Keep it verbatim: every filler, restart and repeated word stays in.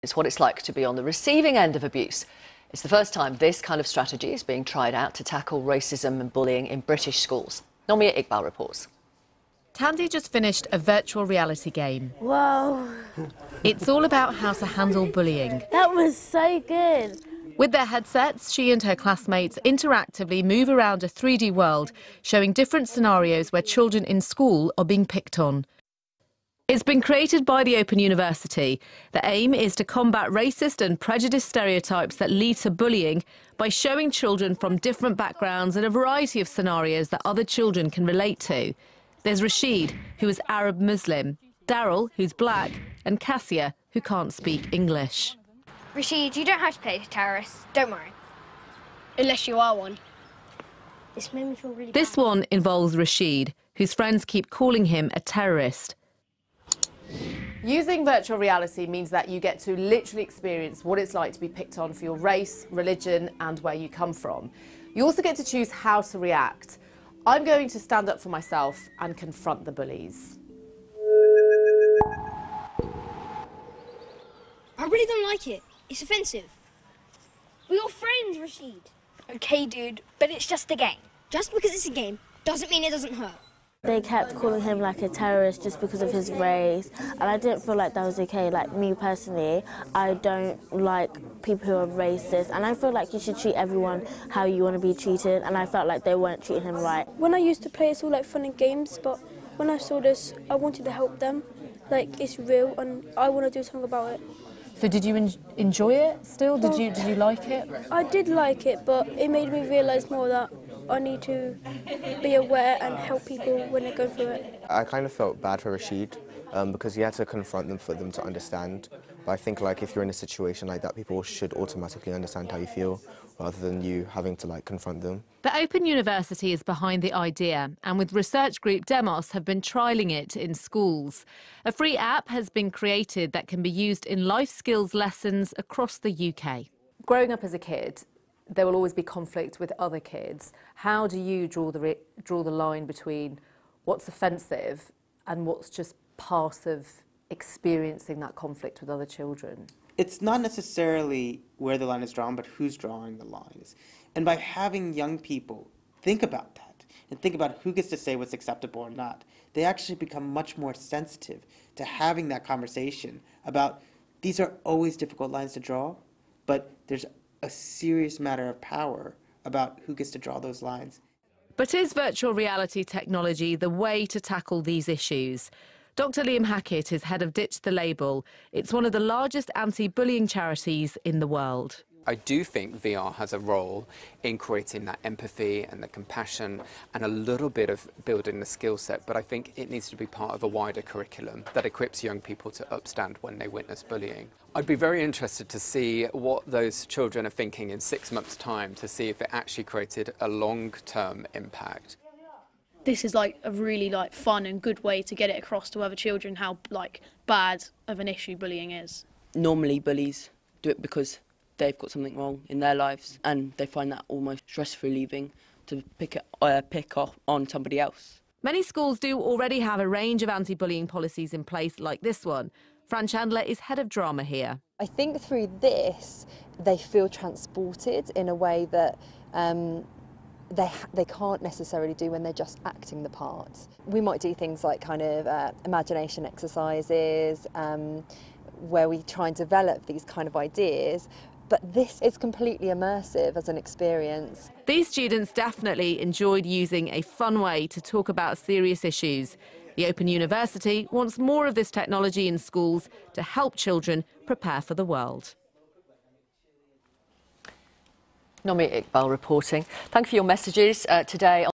It's what it's like to be on the receiving end of abuse. It's the first time this kind of strategy is being tried out to tackle racism and bullying in British schools. Nomia Iqbal reports. Tandy just finished a virtual reality game. Wow. It's all about how to handle bullying. That was so good. With their headsets, she and her classmates interactively move around a three D world, showing different scenarios where children in school are being picked on. It's been created by the Open University. The aim is to combat racist and prejudiced stereotypes that lead to bullying by showing children from different backgrounds and a variety of scenarios that other children can relate to. There's Rashid, who is Arab Muslim, Daryl, who's black, and Cassia, who can't speak English. Rashid, you don't have to play terrorists. Don't worry. Unless you are one. This made me feel really This bad. one involves Rashid, whose friends keep calling him a terrorist. Using virtual reality means that you get to literally experience what it's like to be picked on for your race, religion, and where you come from. You also get to choose how to react. I'm going to stand up for myself and confront the bullies. I really don't like it. It's offensive. We're your friends, Rashid. Okay, dude, but it's just a game. Just because it's a game doesn't mean it doesn't hurt. They kept calling him like a terrorist just because of his race, and I didn't feel like that was okay. Like me personally, I don't like people who are racist, and I feel like you should treat everyone how you want to be treated, and I felt like they weren't treating him right. When I used to play, it's all like fun and games, but when I saw this, I wanted to help them. Like, it's real, and I want to do something about it. So did you en enjoy it still? Did you, did you like it? I did like it, but it made me realise more that I need to be aware and help people when they're going through it. I kind of felt bad for Rashid um, because he had to confront them for them to understand. But I think like if you're in a situation like that, people should automatically understand how you feel rather than you having to like confront them. The Open University is behind the idea, and with research group Demos have been trialling it in schools. A free app has been created that can be used in life skills lessons across the U K. Growing up as a kid, there will always be conflict with other kids. How do you draw the, re draw the line between what's offensive and what's just part of experiencing that conflict with other children? It's not necessarily where the line is drawn, but who's drawing the lines. And by having young people think about that and think about who gets to say what's acceptable or not, they actually become much more sensitive to having that conversation about these are always difficult lines to draw, but there's a serious matter of power about who gets to draw those lines. But is virtual reality technology the way to tackle these issues? Doctor Liam Hackett is head of Ditch the Label. It's one of the largest anti-bullying charities in the world. I do think V R has a role in creating that empathy and the compassion and a little bit of building the skill set, but I think it needs to be part of a wider curriculum that equips young people to upstand when they witness bullying. I'd be very interested to see what those children are thinking in six months' time to see if it actually created a long-term impact. This is like a really like fun and good way to get it across to other children how like bad of an issue bullying is. Normally bullies do it because they've got something wrong in their lives and they find that almost stress relieving to pick it, uh, pick off on somebody else. Many schools do already have a range of anti-bullying policies in place like this one. Fran Chandler is head of drama here. I think through this they feel transported in a way that um, they, they can't necessarily do when they're just acting the part. We might do things like kind of uh, imagination exercises um, where we try and develop these kind of ideas, but this is completely immersive as an experience. These students definitely enjoyed using a fun way to talk about serious issues. The Open University wants more of this technology in schools to help children prepare for the world. Nomia Iqbal reporting. Thank you for your messages uh, today.